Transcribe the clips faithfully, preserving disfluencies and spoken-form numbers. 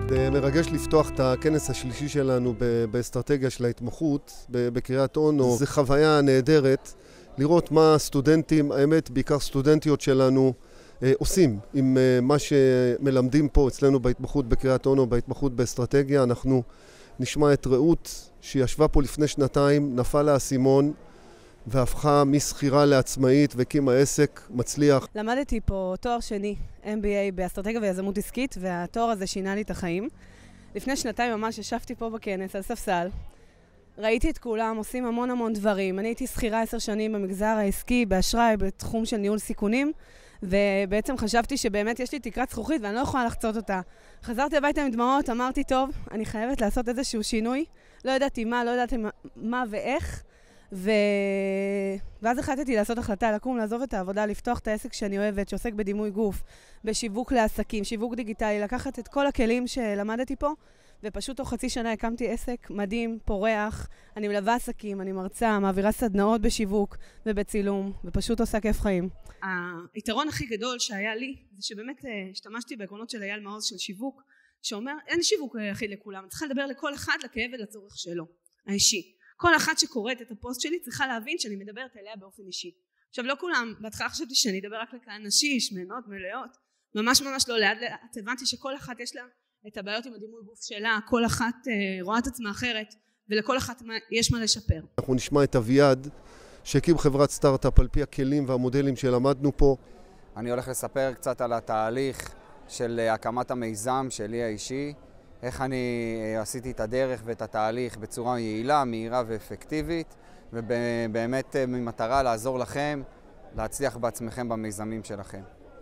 זה מרגש לפתוח את הכנס השלישי שלנו באסטרטגיה של ההתמחות בקריית אונו. זו חוויה נהדרת לראות מה הסטודנטים, האמת בעיקר סטודנטיות שלנו, עושים עם מה שמלמדים פה אצלנו בהתמחות בקריית אונו, בהתמחות באסטרטגיה. אנחנו נשמע את רעות שישבה פה לפני שנתיים, נפל לה האסימון והפכה מסחירה לעצמאית והקימה עסק מצליח. למדתי פה תואר שני, אם בי איי באסטרטגיה ויזמות עסקית, והתואר הזה שינה לי את החיים. לפני שנתיים ממש ישבתי פה בכנס על ספסל, ראיתי את כולם עושים המון המון דברים. אני הייתי שכירה עשר שנים במגזר העסקי, באשראי, בתחום של ניהול סיכונים, ובעצם חשבתי שבאמת יש לי תקרת זכוכית ואני לא יכולה לחצות אותה. חזרתי הביתה עם דמעות, אמרתי, טוב, אני חייבת לעשות איזשהו שינוי. לא ידעתי מה, לא ידעתי מה ואיך. ו... ואז החלטתי לעשות החלטה, לקום, לעזוב את העבודה, לפתוח את העסק שאני אוהבת, שעוסק בדימוי גוף, בשיווק לעסקים, שיווק דיגיטלי, לקחת את כל הכלים שלמדתי פה, ופשוט תוך חצי שנה הקמתי עסק מדהים, פורח, אני מלווה עסקים, אני מרצה, מעבירה סדנאות בשיווק ובצילום, ופשוט עושה כיף חיים. היתרון הכי גדול שהיה לי, זה שבאמת השתמשתי בעקרונות של אייל מעוז של שיווק, שאומר, אין שיווק אחיד לכולם, אני צריכה לדבר לכל אחד לכאב ולצורך שלו, האישי. כל אחת שקוראת את הפוסט שלי צריכה להבין שאני מדברת אליה באופן אישי. עכשיו לא כולם, בהתחלה חשבתי שאני אדבר רק לקהל נשי, שמנות, מלאות, ממש ממש לא, לאט לאט הבנתי שכל אחת יש לה את הבעיות עם הדימוי גוף שלה, כל אחת אה, רואה את עצמה אחרת, ולכל אחת יש מה לשפר. אנחנו נשמע את אביעד, שהקים חברת סטארט-אפ על פי הכלים והמודלים שלמדנו פה. אני הולך לספר קצת על התהליך של הקמת המיזם שלי האישי, איך אני עשיתי את הדרך ואת התהליך בצורה יעילה, מהירה ואפקטיבית, ובאמת ממטרה לעזור לכם להצליח בעצמכם במיזמים שלכם.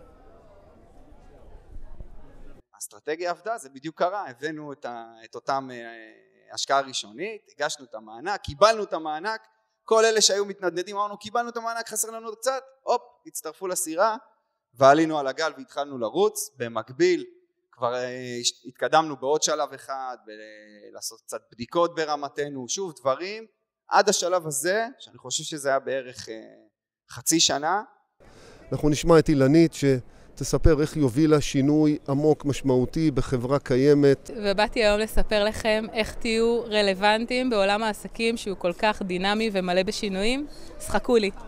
האסטרטגיה עבדה, זה בדיוק קרה, הבאנו את, ה, את אותם השקעה ראשונית, הגשנו את המענק, קיבלנו את המענק, כל אלה שהיו מתנדנדים אמרנו קיבלנו את המענק, חסר לנו עוד קצת, הופ, הצטרפו לסירה ועלינו על הגל והתחלנו לרוץ. במקביל כבר התקדמנו בעוד שלב אחד, לעשות קצת בדיקות ברמתנו, שוב דברים, עד השלב הזה, שאני חושב שזה היה בערך חצי שנה. אנחנו נשמע את אילנית שתספר איך היא הובילה שינוי עמוק משמעותי בחברה קיימת. ובאתי היום לספר לכם איך תהיו רלוונטיים בעולם העסקים שהוא כל כך דינמי ומלא בשינויים. אז חכו לי.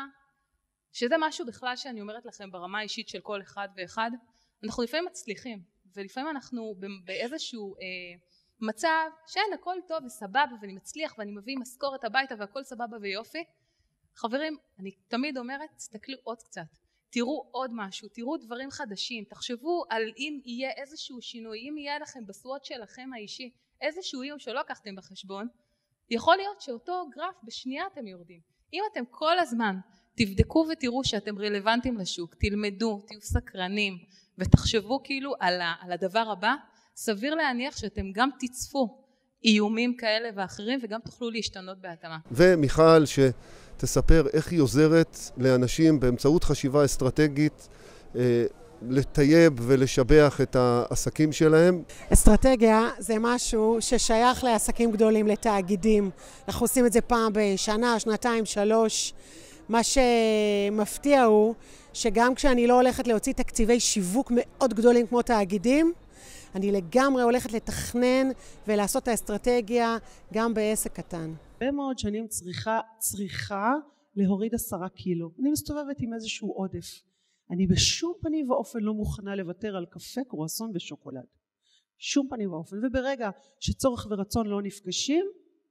שזה משהו בכלל שאני אומרת לכם ברמה האישית של כל אחד ואחד. אנחנו לפעמים מצליחים. ולפעמים אנחנו באיזשהו אה, מצב שאין הכל טוב וסבבה ואני מצליח ואני מביא משכורת הביתה והכל סבבה ויופי. חברים, אני תמיד אומרת, תסתכלו עוד קצת, תראו עוד משהו, תראו דברים חדשים, תחשבו על אם יהיה איזשהו שינוי, אם יהיה לכם בסוואט שלכם האישי, איזשהו איום שלא לקחתם בחשבון, יכול להיות שאותו גרף בשנייה אתם יורדים. אם אתם כל הזמן תבדקו ותראו שאתם רלוונטיים לשוק, תלמדו, תהיו סקרנים, ותחשבו כאילו על, ה, על הדבר הבא, סביר להניח שאתם גם תצפו איומים כאלה ואחרים וגם תוכלו להשתנות בהתאמה. ומיכל שתספר איך היא עוזרת לאנשים באמצעות חשיבה אסטרטגית אה, לטייב ולשבח את העסקים שלהם. אסטרטגיה זה משהו ששייך לעסקים גדולים, לתאגידים. אנחנו עושים את זה פעם בשנה, שנתיים, שלוש. מה שמפתיע הוא שגם כשאני לא הולכת להוציא תקציבי שיווק מאוד גדולים כמו תאגידים, אני לגמרי הולכת לתכנן ולעשות את האסטרטגיה גם בעסק קטן. הרבה מאוד שנים צריכה, צריכה להוריד עשרה קילו. אני מסתובבת עם איזשהו עודף. אני בשום פנים ואופן לא מוכנה לוותר על קפה, קרואסון ושוקולד. שום פנים ואופן. וברגע שצורך ורצון לא נפגשים,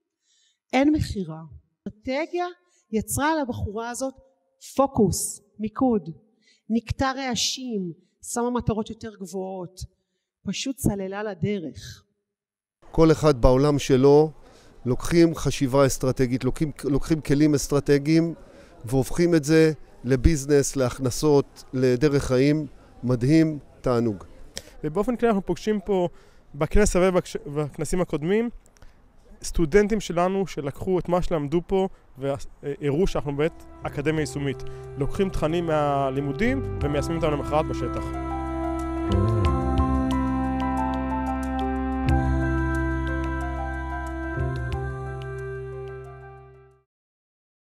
אין מחירה. אסטרטגיה יצרה על הבחורה הזאת פוקוס, מיקוד, נקטה רעשים, שמה מטרות יותר גבוהות, פשוט צללה לדרך. כל אחד בעולם שלו לוקחים חשיבה אסטרטגית, לוקחים, לוקחים כלים אסטרטגיים והופכים את זה לביזנס, להכנסות, לדרך חיים, מדהים, תענוג. ובאופן כלל אנחנו פוגשים פה בכנס ובכנסים הקודמים, סטודנטים שלנו שלקחו את מה שלמדו פה והראו שאנחנו באמת אקדמיה יישומית. לוקחים תכנים מהלימודים ומיישמים אותם למחרת בשטח.